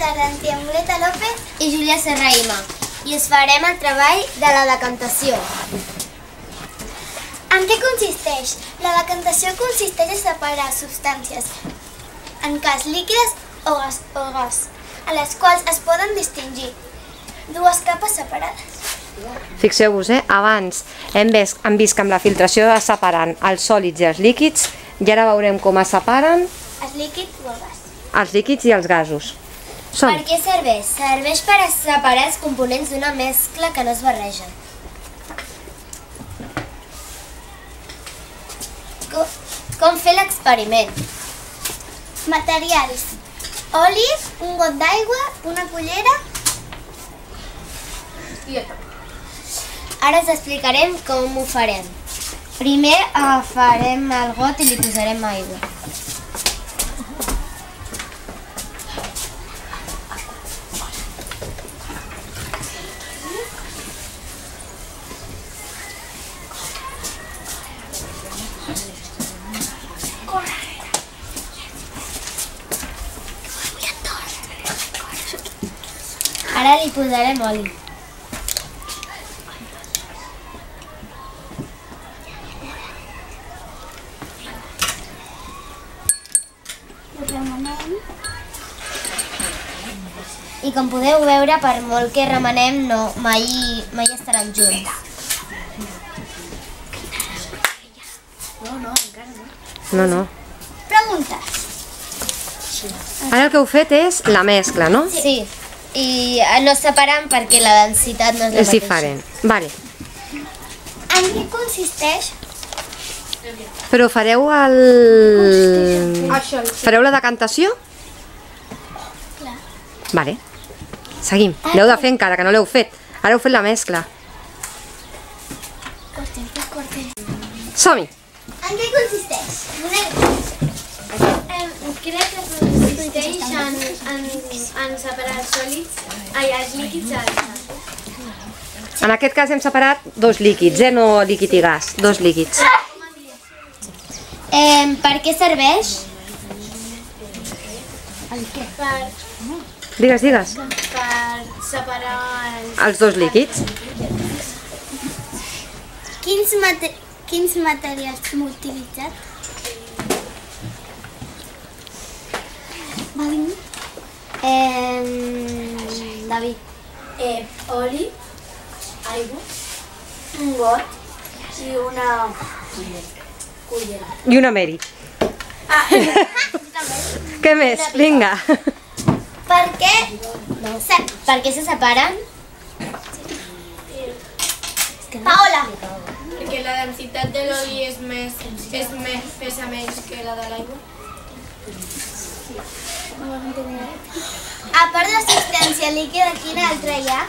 Larentia Muleta López i Júlia Serraïma i us farem el treball de la decantació. En què consisteix? La decantació consisteix a separar substàncies, en cas líquides o gas, a les quals es poden distingir dues capes separades. Fixeu-vos, abans hem vist que amb la filtració es separen els sòlids i els líquids i ara veurem com es separen Els líquids o el gas. els líquids i els gasos. Per què serveix? Serveix per separar els components d'una mescla que no es barregen. Com fer l'experiment? Materials: oli, un got d'aigua, una cullera. Ara us explicarem com ho farem. Primer agafarem el got i li posarem aigua. Ara li posarem oli. I com podeu veure, per molt que remenem, mai estaran junts. No. Preguntes? Ara el que heu fet és la mescla, no? Sí. I no es separen perquè la densitat no és la És mateixa. diferent. Vale. En què consisteix? Però fareu fareu la decantació? Clar. Vale. Seguim. L'heu de fer encara, que no l'heu fet. Ara heu fet la mescla. Som-hi! En què consisteix? Crec que consisteix en separar els líquids del gas. En aquest cas hem separat dos líquids, no líquid i gas. Dos líquids. Per què serveix? Digues. Per separar Els dos líquids. Quins materials hem utilitzat? David. oli, aigua, un got i una cullera. I una Mary. Què més? Vinga. Per què se separen? Paola. Perquè la densitat de l'oli pesa menys que la de l'aigua. A part de la substància líquida, quina altra hi ha?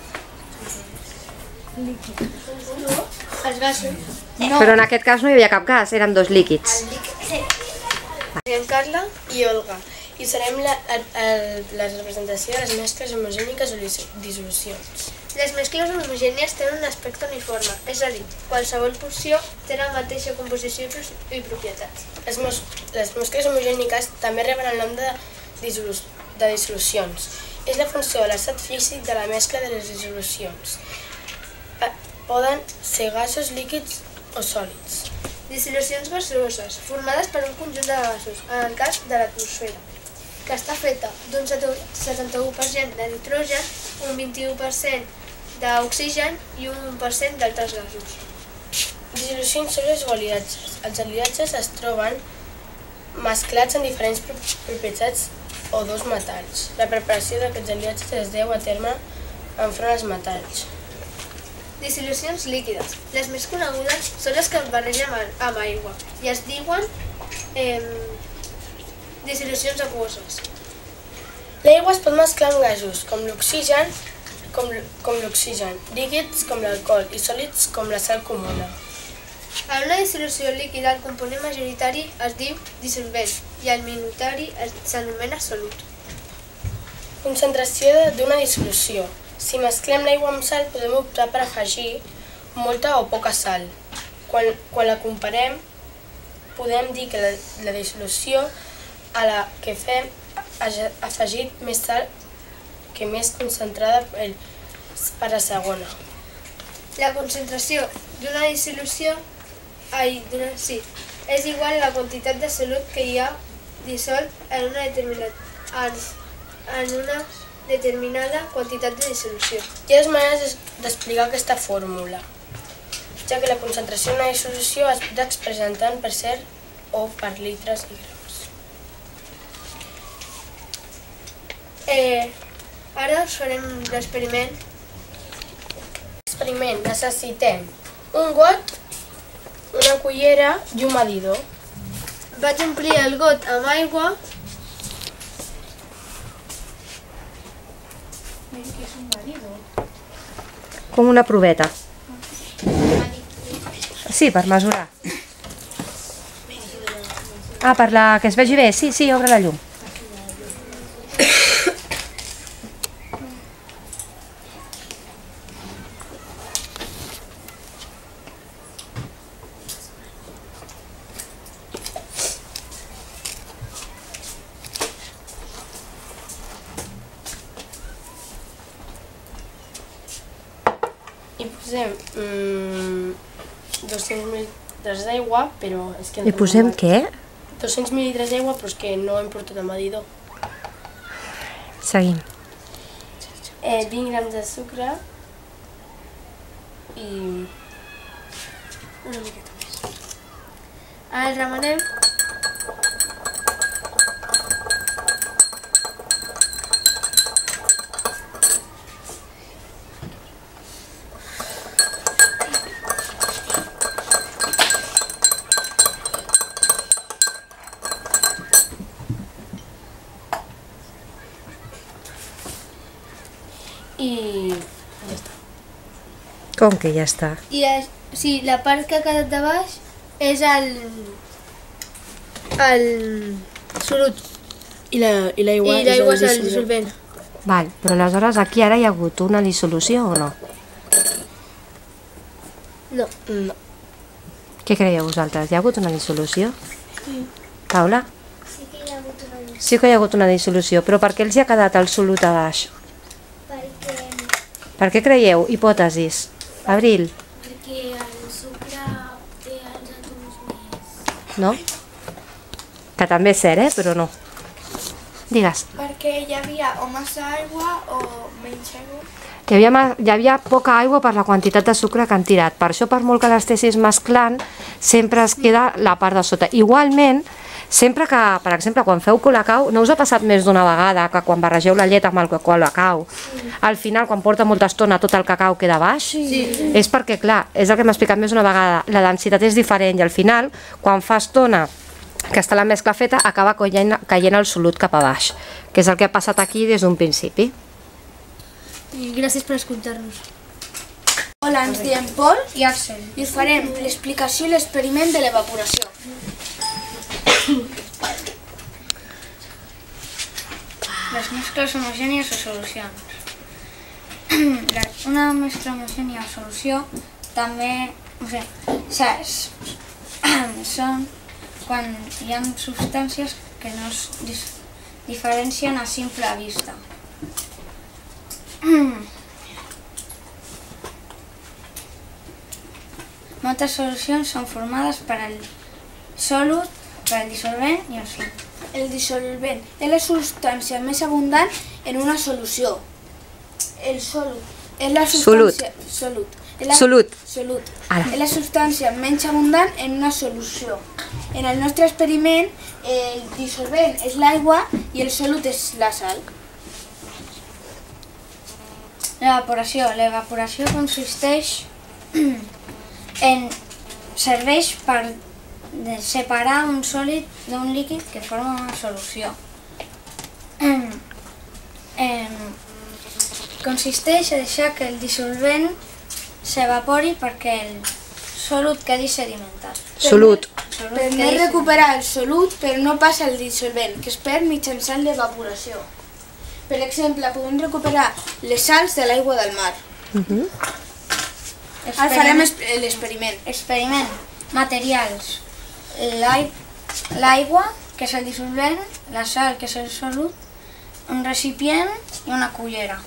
Els gasos. Però en aquest cas no hi havia cap gas, eren dos líquids. Som Carla i Olga i serem la representació de les mescles homogèniques o dissolucions. Les mescles homogènies tenen un aspecte uniforme, és a dir, qualsevol porció té la mateixa composició i propietats. Les mescles homogèniques també reben el nom de dissolucions. És la funció de l'estat físic de la mescla de les dissolucions. Poden ser gasos, líquids o sòlids. Dissolucions gasoses, formades per un conjunt de gasos, en el cas de l'atmosfera, que està feta d'un 71% de nitrogen, un 21% d'oxigen i un 1% d'altres gasos. Dissolucions són els aliatges. Els aliatges es troben mesclats en diferents propietats o dos metalls. La preparació d'aquests aliatges es deu a terme enfront als metalls. Dissolucions líquides. Les més conegudes són les que es barregen amb aigua i es diuen dissolucions aquoses. L'aigua es pot mesclar amb gasos, com l'oxigen, líquids com l'alcohol i sòlids com la sal comuna. En una dissolució líquida el component majoritari es diu dissolvent i el minoritari s'anomena solut. Concentració d'una dissolució. Si mesclem l'aigua amb sal podem optar per afegir molta o poca sal. Quan la comparem podem dir que la dissolució a la que fem ha afegit més sal que més concentrada per a segona. La concentració d'una dissolució és igual a la quantitat de solut que hi ha dissolt en una determinada quantitat de dissolució. Hi ha dues maneres d'explicar aquesta fórmula, ja que la concentració d'una dissolució es pot expressar tant per cert o per litres i grams. Ara us farem l'experiment. Experiment. Necessitem un got, una cullera i un medidor. Vaig omplir el got amb aigua. Com una proveta. Sí, per mesurar. Ah, per la que es vegi bé. Sí, sí, obre la llum. I posem 200 mil·litres d'aigua, però és que... I posem què? 200 mil·litres d'aigua, però és que no hem portat el medidor. Seguim. 20 grams de sucre i una miqueta més. Ara el remenem. I ja està. Com que ja està? I la part que ha quedat de baix és el solut. I l'aigua és el dissolvent. Val, però aleshores aquí ara hi ha hagut una dissolució o no? No. No. Què creieu vosaltres? Hi ha hagut una dissolució? Sí. Paula? Sí que hi ha hagut una dissolució. Sí que hi ha hagut una dissolució, però per què els hi ha quedat el solut a baix? Per què creieu? Hipòtesis. Abril. Perquè el sucre té els àtoms més... No? Que també és cert, però no. Digues. Perquè hi havia o massa aigua o menys aigua. Hi havia poca aigua per la quantitat de sucre que han tirat. Per això, per molt que l'estessis mesclant, sempre es queda la part de sota. Igualment, sempre que, per exemple, quan feu colacau, no us ha passat més d'una vegada que quan barregeu la llet amb el colacau, al final, quan porta molta estona, tot el cacau queda baix? Sí. És perquè, clar, és el que m'ha explicat més d'una vegada, la densitat és diferent i al final, quan fa estona que està la mescla feta, acaba caient el solut cap a baix, que és el que ha passat aquí des d'un principi. I gràcies per escoltar-nos. Hola, ens diem Pol i Axel i us farem l'explicació i l'experiment de l'evaporació. Les mescles homogènies o solucions. Una mescla homogènia o solució també són quan hi ha substàncies que no es diferencien a simple vista. Moltes solucions són formades per el solut, per el dissolvent i el solut. El dissolvent és la substància més abundant en una solució. El solut és la substància... Solut. És la substància menys abundant en una solució. En el nostre experiment, el dissolvent és l'aigua i el solut és la sal. L'evaporació. L'evaporació consisteix serveix per separar un sòlid d'un líquid que forma una solució. Consisteix a deixar que el dissolvent s'evapori perquè el solut quedi sedimentat. Solut. Permet recuperar el solut però no passa el dissolvent, que es perd mitjançant l'evaporació. Per exemple, podem recuperar les sals de l'aigua del mar. Ara farem l'experiment. Experiment. Materials. L'aigua, que és el dissolvent, la sal, que és el solut, un recipient i una cullera.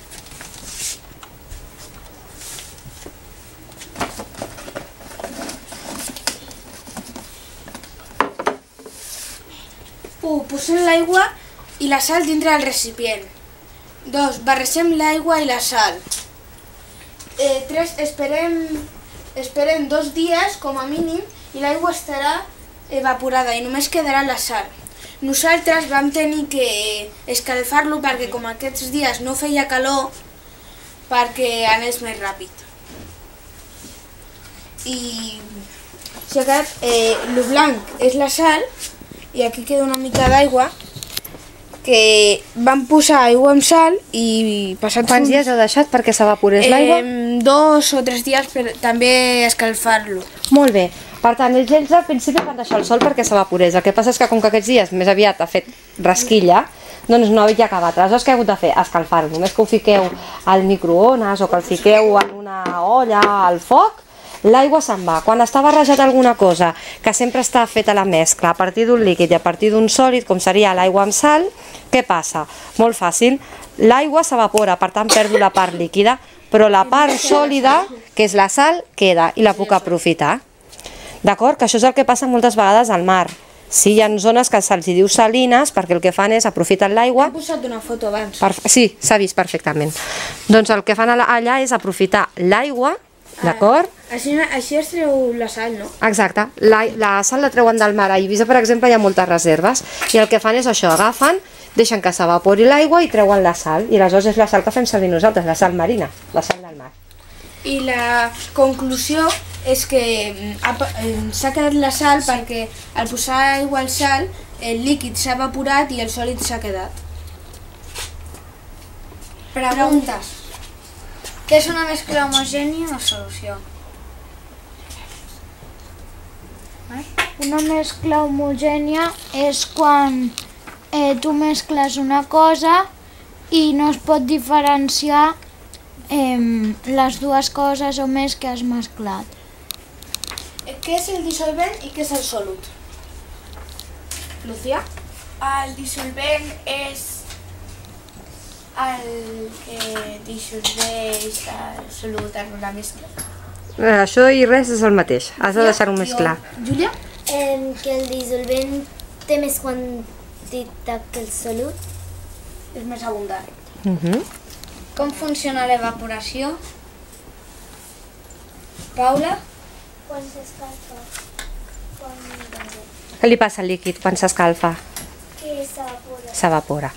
Posem l'aigua i la sal dintre del recipient. 2. Barregem l'aigua i la sal. 3. Esperem 2 dies com a mínim i l'aigua estarà evaporada i només quedarà la sal. Nosaltres vam tenir que escalfar-lo perquè com aquests dies no feia calor perquè anés més ràpid. I el blanc és la sal i aquí queda una mica d'aigua que vam posar aigua amb sal i passat... Quants dies heu deixat perquè s'evaporés l'aigua? 2 o 3 dies per també escalfar-lo. Molt bé. Per tant, els gels al principi van deixar al sol perquè s'evaporés. El que passa és que com que aquests dies més aviat ha fet rasquilla, doncs no havia acabat. Aleshores, què ha hagut de fer? Escalfar-ho. Només que ho fiqueu al microones o que el fiqueu en una olla al foc, l'aigua se'n va. Quan està barrejat alguna cosa que sempre està feta la mescla a partir d'un líquid i a partir d'un sòlid, com seria l'aigua amb sal, què passa? Molt fàcil. L'aigua s'evapora, per tant perdo la part líquida, però la part sòlida, que és la sal, queda i la puc aprofitar. D'acord? Que això és el que passa moltes vegades al mar. Sí, hi ha zones que se'ls diu salines perquè el que fan és aprofiten l'aigua... He posat una foto abans. Sí, s'ha vist perfectament. Doncs el que fan allà és aprofitar l'aigua, d'acord? Així es treu la sal, no? Exacte. La sal la treuen del mar. A Eivissa, per exemple, hi ha moltes reserves i el que fan és això, agafen, deixen que s'evapori l'aigua i treuen la sal. I aleshores és la sal que fem servir nosaltres, la sal marina, la sal del mar. I la conclusió és que s'ha quedat la sal perquè al posar aigua al sal el líquid s'ha evaporat i el sòlid s'ha quedat. Preguntes. Què és una mescla homogènia o solució? Una mescla homogènia és quan tu mescles una cosa i no es pot diferenciar les dues coses o més que has mesclat. Què és el dissolvent i què és el solut? Lucía? El dissolvent és el que dissolveix el solut en una mescla. Això i res és el mateix, has de deixar-ho més clar. Júlia? Que el dissolvent té més quantitat que el solut. És més abundant. Com funciona l'evaporació? Paula? Quan s'escalfa. Què li passa al líquid quan s'escalfa? Que s'evapora. S'evapora.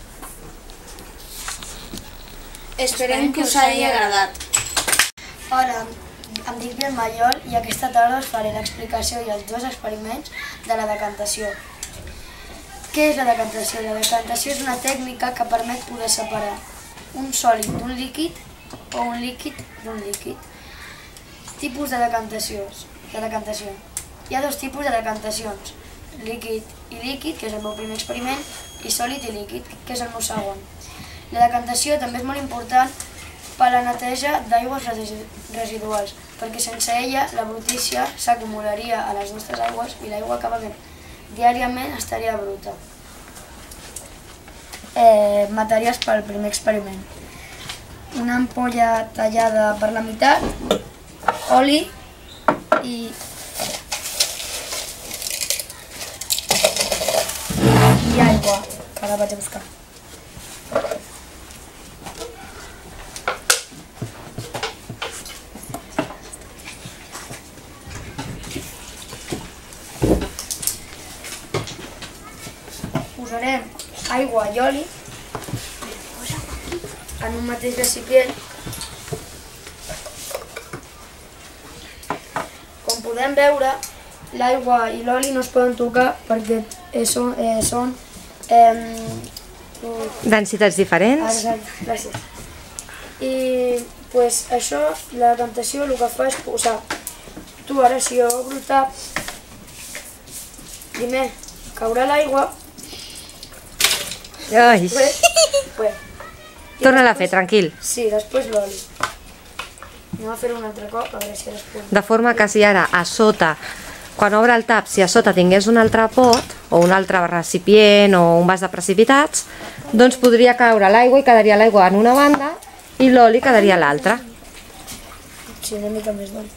Esperem que us hagi agradat. Hola, em dic Biel Mallol i aquesta tarda us faré l'explicació i els 2 experiments de la decantació. Què és la decantació? La decantació és una tècnica que permet poder separar un sòlid d'un líquid o un líquid d'un líquid. Tipus de decantació. Hi ha 2 tipus de decantacions, líquid i líquid, que és el meu primer experiment, i sòlid i líquid, que és el meu segon. La decantació també és molt important per a la neteja d'aigües residuals, perquè sense ella la brutícia s'acumularia a les nostres aigües i l'aigua que bevem diàriament estaria bruta. Materials per al primer experiment. Una ampolla tallada per la meitat, oli i aigua, que ara vaig a buscar. Posarem aigua i oli en un mateix recipient. Com podem veure, l'aigua i l'oli no es poden tocar perquè són Densitats diferents. Gràcies. I pues, això, la decantació el que fa és posar. Tu ara si jo obro el tap, primer caurà l'aigua. Ai. Pues, Torna-la a fer, tranquil. Sí, després l'oli. Anem a fer un altre cop, a veure si després... De forma que si ara a sota, quan obre el tap, si a sota tingués un altre pot, o un altre recipient, o un vas de precipitats, doncs podria caure l'aigua i quedaria l'aigua en una banda i l'oli quedaria a l'altra. Sí, una mica més d'oli.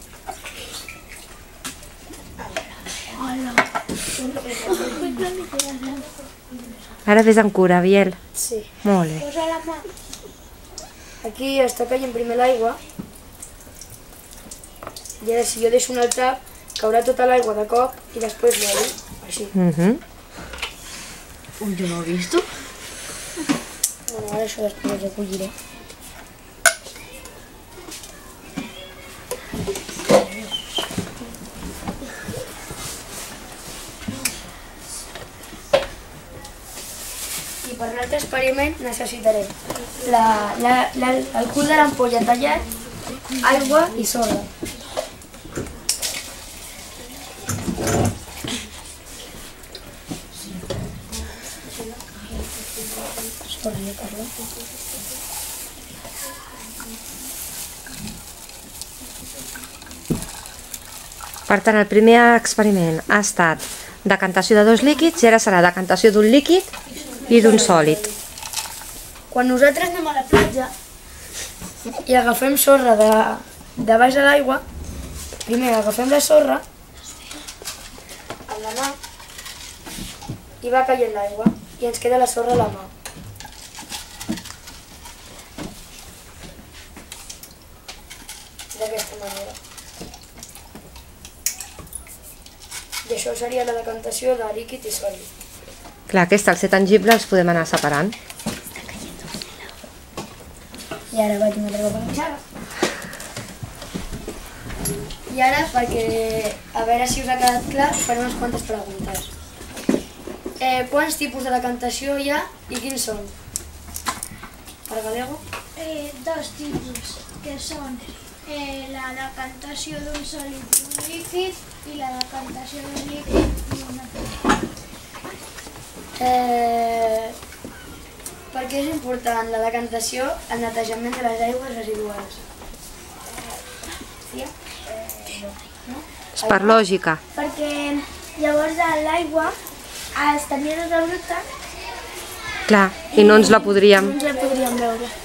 Ara ves amb cura, Biel. Sí. Molt bé. Posa la mà. Aquí està caient primer l'aigua i ara si jo deixo un tap caurà tota l'aigua de cop i després l'oli, així. Yo no he visto. Bueno, ara això després ho recolliré. I per l'altre experiment necessitaré el cul de l'ampolla tallat, aigua i sorra. Per tant, el primer experiment ha estat decantació de 2 líquids i ara serà decantació d'un líquid i d'un sòlid. Quan nosaltres anem a la platja i agafem sorra de baix de l'aigua, primer agafem la sorra amb la mà i va caient l'aigua i ens queda la sorra a la mà. D'aquesta manera. I això seria la decantació de líquid i sòlid. Clar, aquesta, al ser tangible, els podem anar separant. I ara vaig una altra cop a la xarra. I ara, perquè a veure si us ha quedat clar, faré unes quantes preguntes. Quants tipus de decantació hi ha i quins són? Per Galego? 2 tipus, que són la decantació d'un sòlid i un líquid i la decantació d'un líquid i una Per què és important la decantació al netejament de les aigües residuals? Sí? És per lògica. Perquè llavors l'aigua estaria tota bruta Clar, i no ens la podríem... no ens la podríem veure.